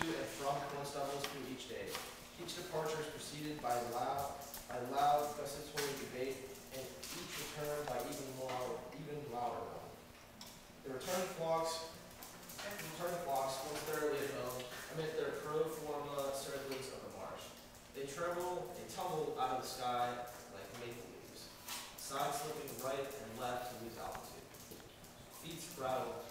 and from corn stubbles through each day. Each departure is preceded by loud gustatory debate, and each return by even louder one. The returning flocks, once thoroughly at home, amid their pro forma circlings of the marsh. They tumble out of the sky like maple leaves, side slipping right and left to lose altitude. Feet rattle